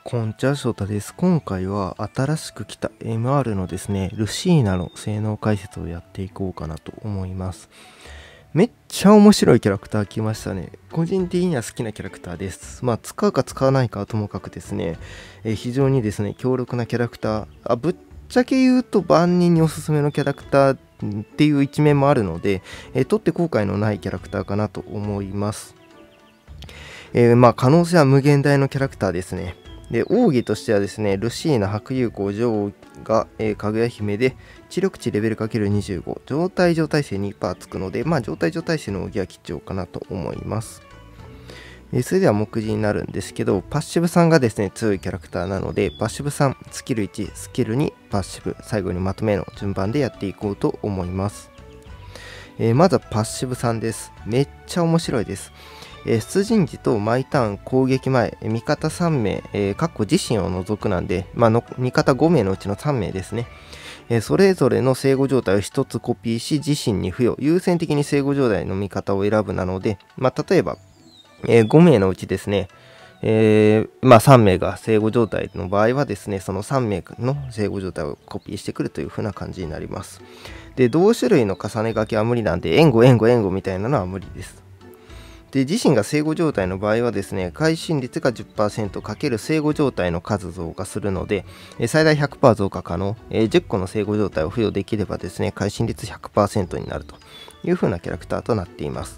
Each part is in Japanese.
こんにちは、翔太です。今回は新しく来た MR のですね、ルシーナの性能解説をやっていこうかなと思います。めっちゃ面白いキャラクター来ましたね。個人的には好きなキャラクターです。使うか使わないかはともかくですね、非常にですね、強力なキャラクター、ぶっちゃけ言うと万人におすすめのキャラクターっていう一面もあるので、取って後悔のないキャラクターかなと思います。可能性は無限大のキャラクターですね。で、奥義としてはですね、ルシーナ白友好女王が、かぐや姫で、知力値レベル ×25、状態状態性 2% つくので、状態状態性の奥義は貴重かなと思います。それでは目次になるんですけど、パッシブ3がですね、強いキャラクターなので、パッシブ3、スキル1、スキル2、パッシブ、最後にまとめの順番でやっていこうと思います。まずはパッシブ3です。めっちゃ面白いです。出陣時と毎ターン攻撃前、味方3名、自身を除くなんで、味方5名のうちの3名ですね。それぞれの生後状態を1つコピーし、自身に付与、優先的に生後状態の味方を選ぶなので、例えば、5名のうちですね、3名が生後状態の場合はですね、その3名の生後状態をコピーしてくるという風な感じになります。で、同種類の重ね書きは無理なんで、援護みたいなのは無理です。で、自身が生後状態の場合はですね、会心率が 10%× 生後状態の数増加するので、最大 100% 増加可能、10個の生後状態を付与できればですね、会心率 100% になるという風なキャラクターとなっています。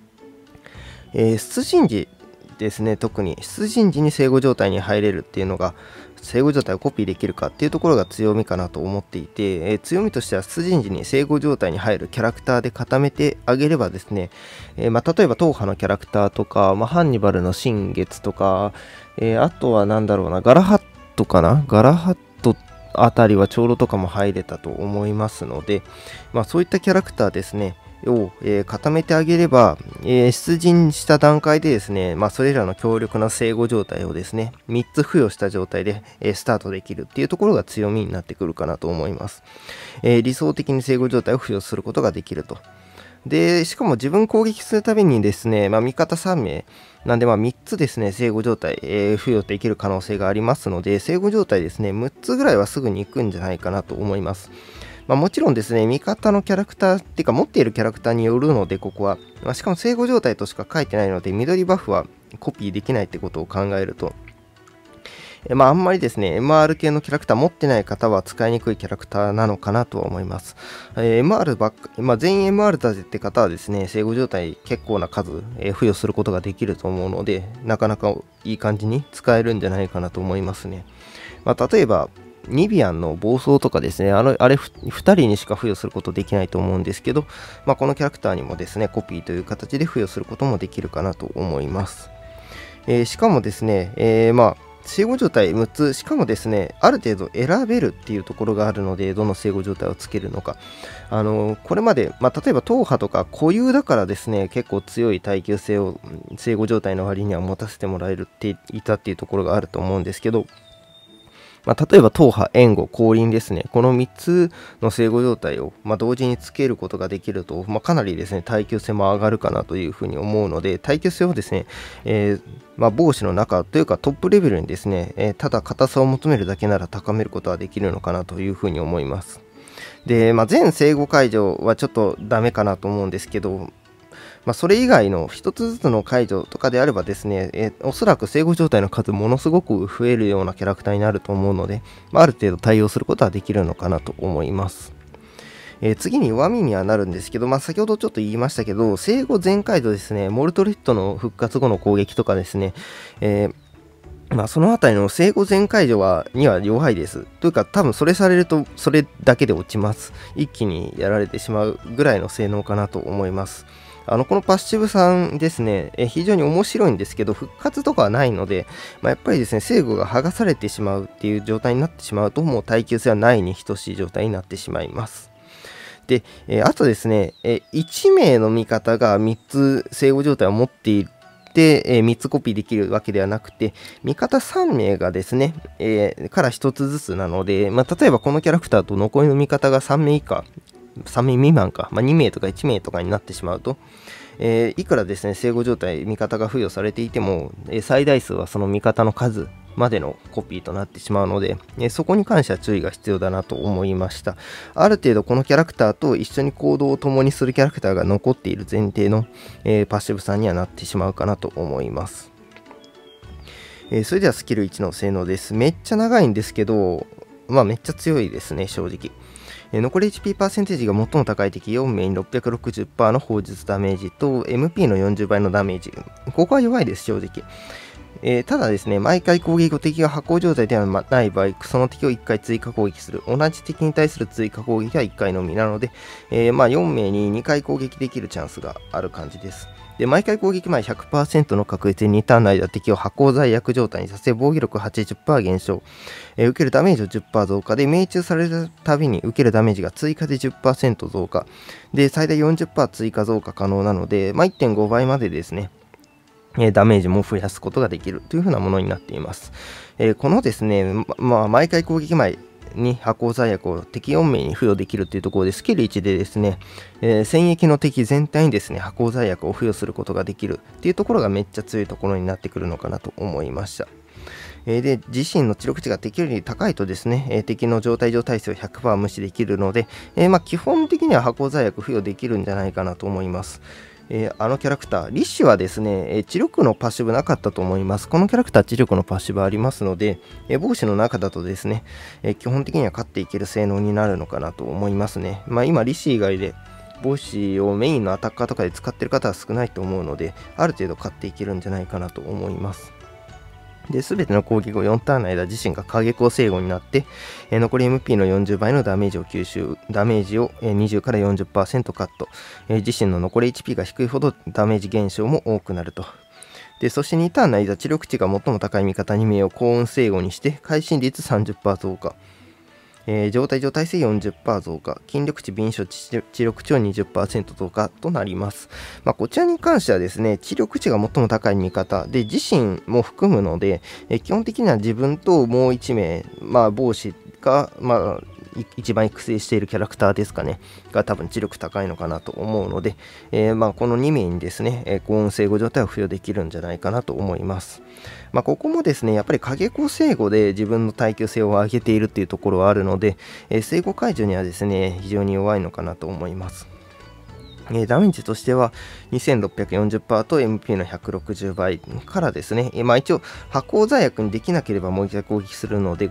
出陣時ですね、特に出陣時に生後状態に入れるっていうのが、生後状態をコピーできるかっていうところが強みかなと思っていて、強みとしては出陣時に生後状態に入るキャラクターで固めてあげればですね、例えば党派のキャラクターとか、ハンニバルの新月とか、あとはガラハットかな、ガラハットあたりは長老とかも入れたと思いますので、そういったキャラクターですねを、固めてあげれば、出陣した段階でですね、それらの強力な生後状態をですね、3つ付与した状態で、スタートできるっていうところが強みになってくるかなと思います。理想的に生後状態を付与することができると。で、しかも自分攻撃するたびにですね、味方3名なんで3つですね、生後状態、付与できる可能性がありますので、生後状態ですね、6つぐらいはすぐに行くんじゃないかなと思います。もちろんですね、味方のキャラクターっていうか持っているキャラクターによるので、ここは。しかも生後状態としか書いてないので、緑バフはコピーできないってことを考えると、あんまりですね、MR 系のキャラクター持ってない方は使いにくいキャラクターなのかなとは思います。MR ばっか、全員 MR だぜって方はですね、生後状態結構な数、付与することができると思うので、なかなかいい感じに使えるんじゃないかなと思いますね。例えば、ニビアンの暴走とかですね、あれ2人にしか付与することできないと思うんですけど、このキャラクターにもですね、コピーという形で付与することもできるかなと思います。しかもですね、生後状態6つ、しかもですね、ある程度選べるっていうところがあるので、どの生後状態をつけるのか。これまで、例えば党派とか固有だからですね、結構強い耐久性を生後状態の割には持たせてもらえるっていたっていうところがあると思うんですけど、例えば党派、援護、降臨ですね。この3つの生後状態を、同時につけることができると、かなりですね、耐久性も上がるかなというふうに思うので、耐久性をですね、帽子の中というかトップレベルにですね、ただ硬さを求めるだけなら高めることはできるのかなというふうに思います。で、全生後解除はちょっとダメかなと思うんですけど、それ以外の一つずつの解除とかであればですね、おそらく生後状態の数ものすごく増えるようなキャラクターになると思うので、ある程度対応することはできるのかなと思います。次に弱みにはなるんですけど、先ほどちょっと言いましたけど、生後全解除ですね、モルトレットの復活後の攻撃とかですね、そのあたりの生後全解除には弱いです。というか、多分それされるとそれだけで落ちます。一気にやられてしまうぐらいの性能かなと思います。このパッシブさんですね、非常に面白いんですけど、復活とかはないので、やっぱりですね、生後が剥がされてしまうっていう状態になってしまうと、もう耐久性はないに等しい状態になってしまいます。で、あとですね、1名の味方が3つ生後状態を持っていて、3つコピーできるわけではなくて、味方3名がですね、から1つずつなので、例えばこのキャラクターと残りの味方が3名以下 3名未満か、2名とか1名とかになってしまうと、いくらですね、生後状態、味方が付与されていても、最大数はその味方の数までのコピーとなってしまうので、そこに関しては注意が必要だなと思いました。ある程度このキャラクターと一緒に行動を共にするキャラクターが残っている前提の、パッシブさんにはなってしまうかなと思います。それではスキル1の性能です。めっちゃ長いんですけど、めっちゃ強いですね、正直。残り HP パーセンテージが最も高い敵4名に 660% の砲術ダメージと MP の40倍のダメージ。ここは弱いです、正直。ただですね、毎回攻撃後敵が発光状態ではない場合、その敵を1回追加攻撃する。同じ敵に対する追加攻撃は1回のみなので、4名に2回攻撃できるチャンスがある感じです。で、毎回攻撃前 100% の確率で2ターンの間敵を発光罪悪状態にさせ、防御力 80% 減少、受けるダメージを 10% 増加で、命中されるたびに受けるダメージが追加で 10% 増加で、最大 40% 追加増加可能なので、1.5 倍までですね、ダメージも増やすことができるというふうなものになっています。このですね、毎回攻撃前に発光罪悪を敵4名に付与できるというところで、スキル1でですね、戦役の敵全体にですね、発光罪悪を付与することができるっていうところがめっちゃ強いところになってくるのかなと思いました。で、自身の知力値が敵より高いとですね、敵の状態上耐性を 100% 無視できるので、基本的には発光罪悪付与できるんじゃないかなと思います。あのキャラクター、リッシュはですね、知力のパッシブなかったと思います。このキャラクター、知力のパッシブありますので、帽子の中だとですね、基本的には勝っていける性能になるのかなと思いますね。今、リッシュ以外で、帽子をメインのアタッカーとかで使っている方は少ないと思うので、ある程度勝っていけるんじゃないかなと思います。で、すべての攻撃後4ターンの間、自身が影光制御になって、残り MP の40倍のダメージを吸収、ダメージを20から 40% カット、自身の残り HP が低いほどダメージ減少も多くなると。で、そして2ターンの間、知力値が最も高い味方2名を高温制御にして、会心率 30% 増加。状態上耐性 40% 増加、筋力値、敏捷知力値を 20% 増加となります。こちらに関してはですね、知力値が最も高い味方で、自身も含むので、基本的には自分ともう1名、帽子が、一番育成しているキャラクターですかね、が多分知力高いのかなと思うので、この2名にですね、高温制御状態を付与できるんじゃないかなと思います。ここもですね、やっぱり影光制御で自分の耐久性を上げているっていうところはあるので、制御解除にはですね、非常に弱いのかなと思います。ダメージとしては 2640% と MP の160倍からですね、一応発光罪悪にできなければもう一回攻撃するので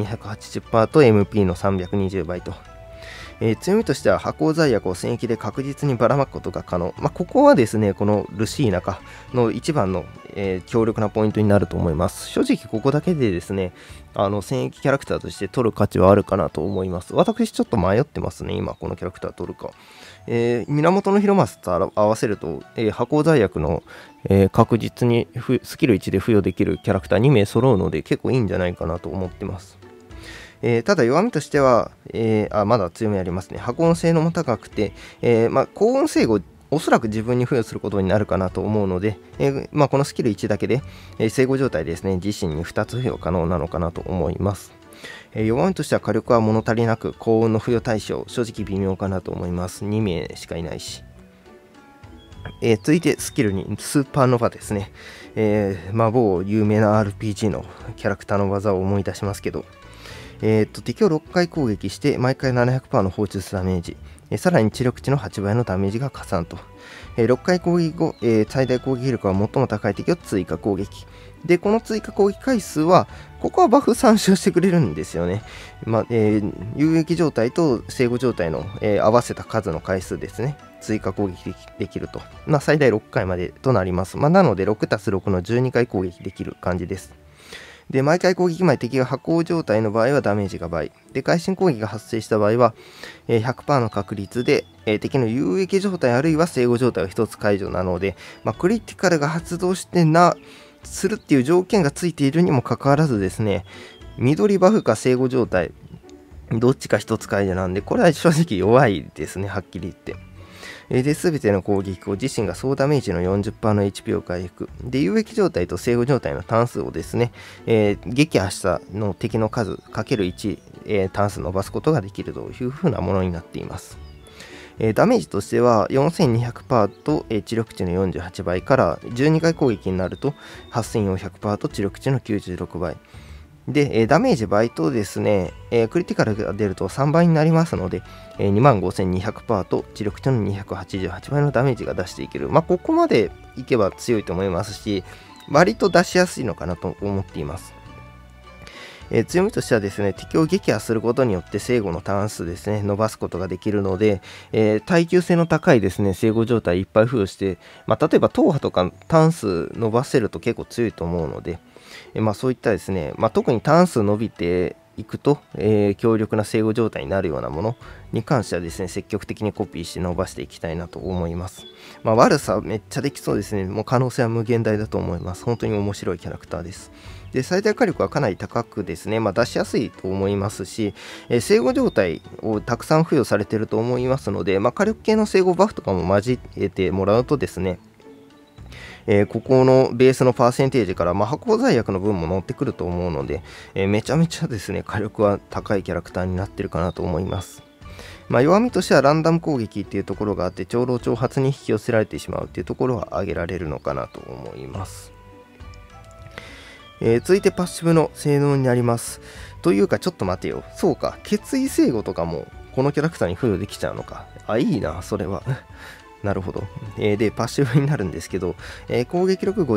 5280% と MP の320倍と。強みとしては発光罪悪を戦役で確実にばらまくことが可能。ここはですね、このルシーナかの一番の、強力なポイントになると思います。正直ここだけでですね、戦役キャラクターとして取る価値はあるかなと思います。私ちょっと迷ってますね、今このキャラクター取るか。源広正と合わせると、発光罪悪の、確実にスキル1で付与できるキャラクター2名揃うので結構いいんじゃないかなと思ってます。ただ弱みとしては、まだ強みありますね。発光性能も高くて、高温制御、おそらく自分に付与することになるかなと思うので、このスキル1だけで、制御状態ですね、自身に2つ付与可能なのかなと思います。弱みとしては火力は物足りなく、高温の付与対象、正直微妙かなと思います。2名しかいないし。続いてスキル2、スーパーノヴァですね。某有名な RPG のキャラクターの技を思い出しますけど、敵を6回攻撃して毎回 700% の放出ダメージ、さらに知力値の8倍のダメージが加算と、6回攻撃後、最大攻撃力が最も高い敵を追加攻撃で、この追加攻撃回数はここはバフ参照してくれるんですよね。有益状態と生後状態の、合わせた数の回数ですね、追加攻撃できると、最大6回までとなります。なので 6+6 の12回攻撃できる感じです。で、毎回攻撃前敵が発光状態の場合はダメージが倍。で、会心攻撃が発生した場合は、100% の確率で、敵の有益状態あるいは生後状態を1つ解除なので、クリティカルが発動してするっていう条件がついているにもかかわらずですね、緑バフか生後状態、どっちか1つ解除なんで、これは正直弱いですね、はっきり言って。で、すべての攻撃後、自身が総ダメージの 40% の HP を回復。で、有益状態と生後状態の単数をですね、撃破したの敵の数 ×1、単数伸ばすことができるというふうなものになっています。 ダメージとしては4200%と、知力値の48倍から12回攻撃になると8400%と知力値の96倍。で、ダメージ倍とですね、クリティカルが出ると3倍になりますので、25200%と知力値の288倍のダメージが出していける。ここまでいけば強いと思いますし、割と出しやすいのかなと思っています。強みとしてはですね、敵を撃破することによって生後のターン数ですね、伸ばすことができるので、耐久性の高いですね、生後状態いっぱい付与して、例えば踏破とかターン数伸ばせると結構強いと思うので、そういったですね、特にターン数伸びていくと、強力な生後状態になるようなものに関してはですね、積極的にコピーして伸ばしていきたいなと思います。悪さめっちゃできそうですね。もう可能性は無限大だと思います。本当に面白いキャラクターです。で、最大火力はかなり高くですね、出しやすいと思いますし、生後状態をたくさん付与されていると思いますので、火力系の生後バフとかも交えてもらうとですね、ここのベースのパーセンテージから、発酵剤薬の分も乗ってくると思うので、めちゃめちゃですね、火力は高いキャラクターになってるかなと思います。弱みとしてはランダム攻撃っていうところがあって、長老挑発に引き寄せられてしまうっていうところは挙げられるのかなと思います。続いてパッシブの性能になります。というか、ちょっと待てよ。そうか、決意制御とかもこのキャラクターに付与できちゃうのか。いいな、それは。なるほど。で、パッシブになるんですけど、攻撃力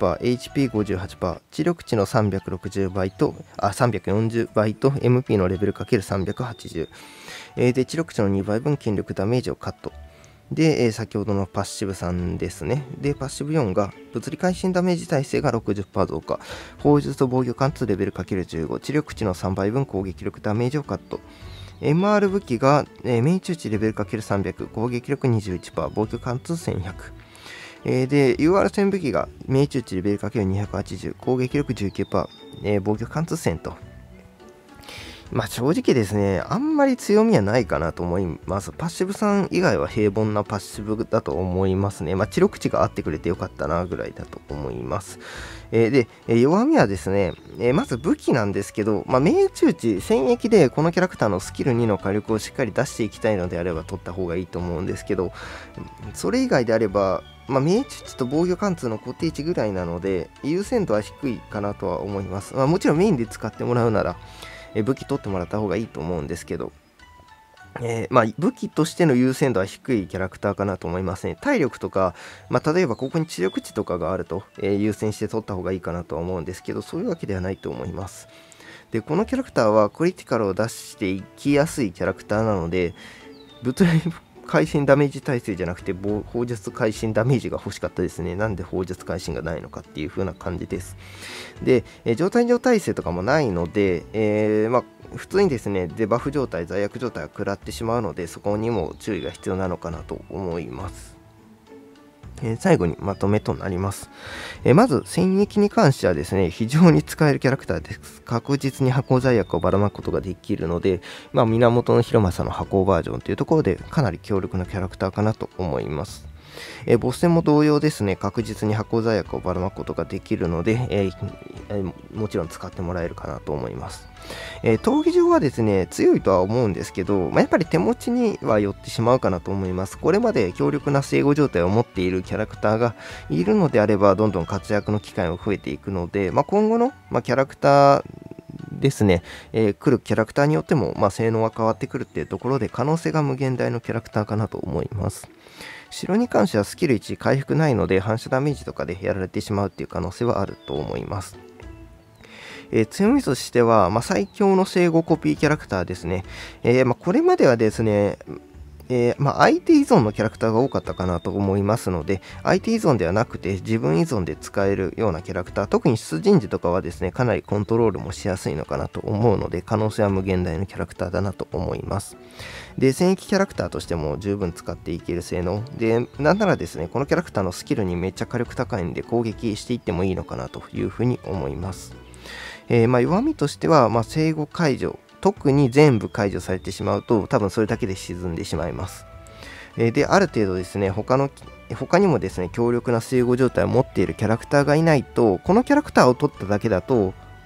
58%、HP58%、知力値の360倍と、340倍と、MP のレベル ×380。で、知力値の2倍分筋力ダメージをカット。で、先ほどのパッシブ3ですね。で、パッシブ4が物理会心ダメージ耐性が 60% 増加。砲術と防御貫通レベル ×15。知力値の3倍分攻撃力ダメージをカット。MR 武器が、命中値レベル ×300、攻撃力 21%、防御貫通1100。で、UR 戦武器が命中値レベル ×280、攻撃力 19%、防御貫通1000と。正直ですね、あんまり強みはないかなと思います。パッシブさん以外は平凡なパッシブだと思いますね。知力値が合ってくれてよかったなぐらいだと思います。で、弱みはですね、まず武器なんですけど、命中値、戦役でこのキャラクターのスキル2の火力をしっかり出していきたいのであれば取った方がいいと思うんですけど、それ以外であれば、命中値と防御貫通の固定値ぐらいなので、優先度は低いかなとは思います。もちろんメインで使ってもらうなら、武器取ってもらった方がいいと思うんですけど、武器としての優先度は低いキャラクターかなと思いますね。体力とか、例えばここに知力値とかがあると、優先して取った方がいいかなとは思うんですけど、そういうわけではないと思います。で、このキャラクターはクリティカルを出していきやすいキャラクターなので、物理会心ダメージ耐性じゃなくて砲術会心ダメージが欲しかったですね。なんで砲術会心がないのかっていう風な感じです。で、状態上耐性とかもないので、普通にですね、デバフ状態、罪悪状態が食らってしまうので、そこにも注意が必要なのかなと思います。最後にまとめとなります。まず、戦役に関してはですね、非常に使えるキャラクターです。確実に破壊罪悪をばらまくことができるので、源広政の破壊バージョンというところで、かなり強力なキャラクターかなと思います。ボス戦も同様ですね、確実に破壊罪悪をばらまくことができるので、もちろん使ってもらえるかなと思います。闘技場はですね、強いとは思うんですけど、やっぱり手持ちには寄ってしまうかなと思います。これまで強力な生後状態を持っているキャラクターがいるのであれば、どんどん活躍の機会も増えていくので、今後の、キャラクターですね、来るキャラクターによっても、性能は変わってくるっていうところで、可能性が無限大のキャラクターかなと思います。城に関してはスキル1回復ないので、反射ダメージとかでやられてしまうっていう可能性はあると思います。強みとしては、最強の生後コピーキャラクターですね。これまではですね、相手依存のキャラクターが多かったかなと思いますので、相手依存ではなくて自分依存で使えるようなキャラクター、特に出陣時とかはですね、かなりコントロールもしやすいのかなと思うので、可能性は無限大のキャラクターだなと思います。で、戦役キャラクターとしても十分使っていける性能で、なんならですね、このキャラクターのスキルにめっちゃ火力高いんで攻撃していってもいいのかなというふうに思います。弱みとしては、生後解除、特に全部解除されてしまうと、多分それだけで沈んでしまいます。で、ある程度ですね、他にもですね、強力な生後状態を持っているキャラクターがいないと、このキャラクターを取っただけだと、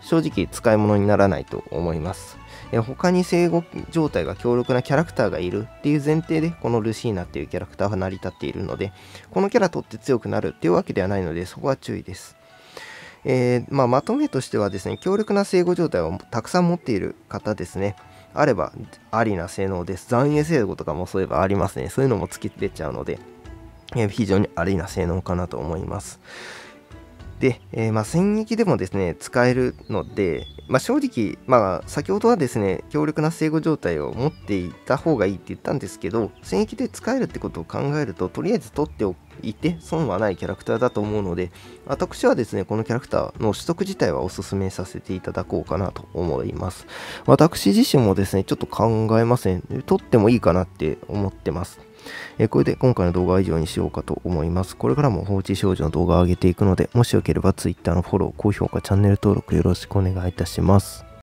正直使い物にならないと思います。他に生後状態が強力なキャラクターがいるっていう前提でこのルシーナっていうキャラクターが成り立っているので、このキャラとって強くなるっていうわけではないので、そこは注意です。まとめとしてはですね、強力な生後状態をたくさん持っている方ですね、あればありな性能です。残影制度とかもそういえばありますね。そういうのも突き出ちゃうので、非常にありな性能かなと思います。で、戦役でもですね、使えるので、正直、先ほどはですね、強力な生後状態を持っていた方がいいって言ったんですけど、戦役で使えるってことを考えると、とりあえず取っておいて損はないキャラクターだと思うので、私はですね、このキャラクターの取得自体はお勧めさせていただこうかなと思います。私自身もですね、ちょっと考えません。取ってもいいかなって思ってます。これで今回の動画は以上にしようかと思います。これからも放置少女の動画を上げていくので、もしよければ Twitter のフォロー、高評価、チャンネル登録よろしくお願いいたします。